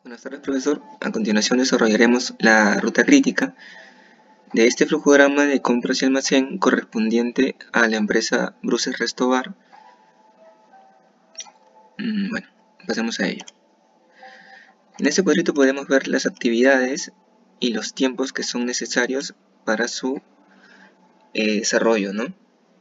Buenas tardes, profesor. A continuación desarrollaremos la ruta crítica de este flujograma de compras y almacén correspondiente a la empresa Bruces Restobar. Bueno, pasemos a ello. En este cuadrito podemos ver las actividades y los tiempos que son necesarios para su desarrollo, ¿no?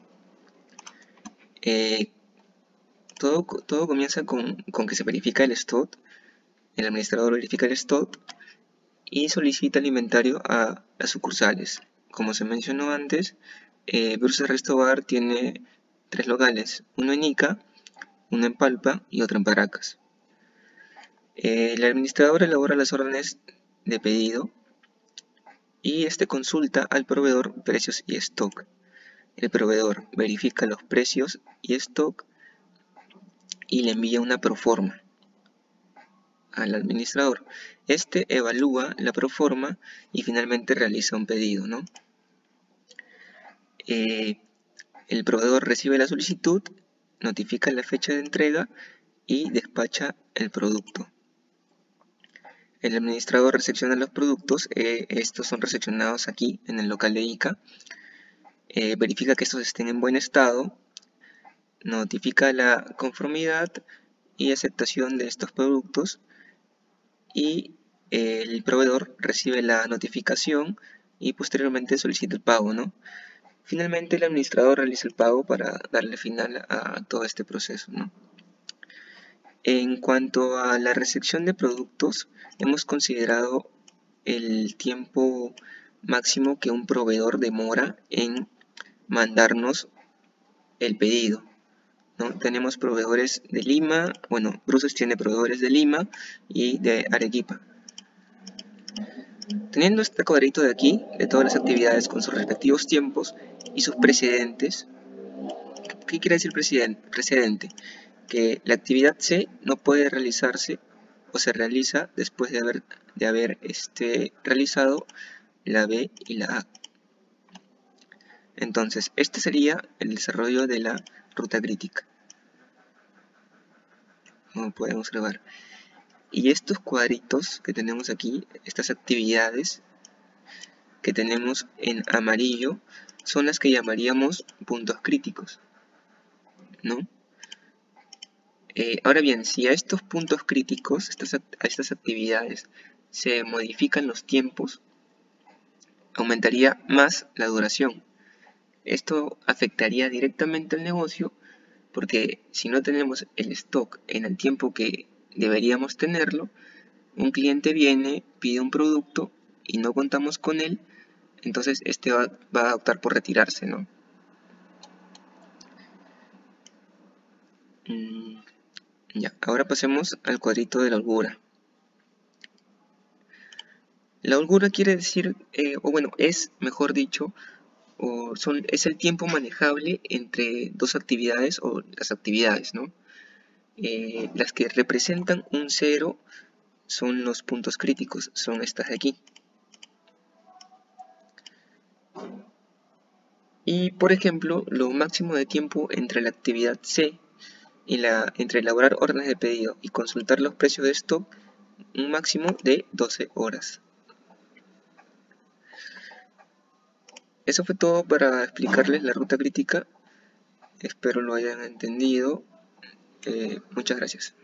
Todo comienza con que se verifica el stock. El administrador verifica el stock y solicita el inventario a las sucursales. Como se mencionó antes, Bruces Restobar tiene 3 locales, uno en Ica, uno en Palpa y otro en Paracas. El administrador elabora las órdenes de pedido y consulta al proveedor precios y stock. El proveedor verifica los precios y stock y le envía una proforma al administrador. Evalúa la proforma y finalmente realiza un pedido, ¿no? El proveedor recibe la solicitud, notifica la fecha de entrega y despacha el producto. El administrador recepciona los productos, estos son recepcionados aquí en el local de Ica, verifica que estos estén en buen estado, notifica la conformidad y aceptación de estos productos y el proveedor recibe la notificación y posteriormente solicita el pago, ¿no? Finalmente el administrador realiza el pago para darle final a todo este proceso, ¿no? En cuanto a la recepción de productos, hemos considerado el tiempo máximo que un proveedor demora en mandarnos el pedido, ¿no? Tenemos proveedores de Lima, bueno, Bruces tiene proveedores de Lima y de Arequipa. Teniendo este cuadrito de aquí, de todas las actividades con sus respectivos tiempos y sus precedentes, ¿qué quiere decir precedente? Que la actividad C no puede realizarse o se realiza después de haber realizado la B y la A. Entonces, este sería el desarrollo de la ruta crítica, como podemos observar. Y estos cuadritos que tenemos aquí, estas actividades que tenemos en amarillo, son las que llamaríamos puntos críticos, ¿no? Ahora bien, si a estos puntos críticos, a estas actividades, se modifican los tiempos, aumentaría más la duración. Esto afectaría directamente al negocio porque si no tenemos el stock en el tiempo que deberíamos tenerlo, un cliente viene, pide un producto y no contamos con él, entonces va a optar por retirarse, ¿no? Ya, ahora pasemos al cuadrito de la holgura. La holgura quiere decir, es, mejor dicho, es el tiempo manejable entre dos actividades o las actividades, ¿no? Las que representan un 0 son los puntos críticos, son estas de aquí. Y, por ejemplo, lo máximo de tiempo entre la actividad C y entre elaborar órdenes de pedido y consultar los precios de stock, un máximo de 12 horas. Eso fue todo para explicarles la ruta crítica. Espero lo hayan entendido. Muchas gracias.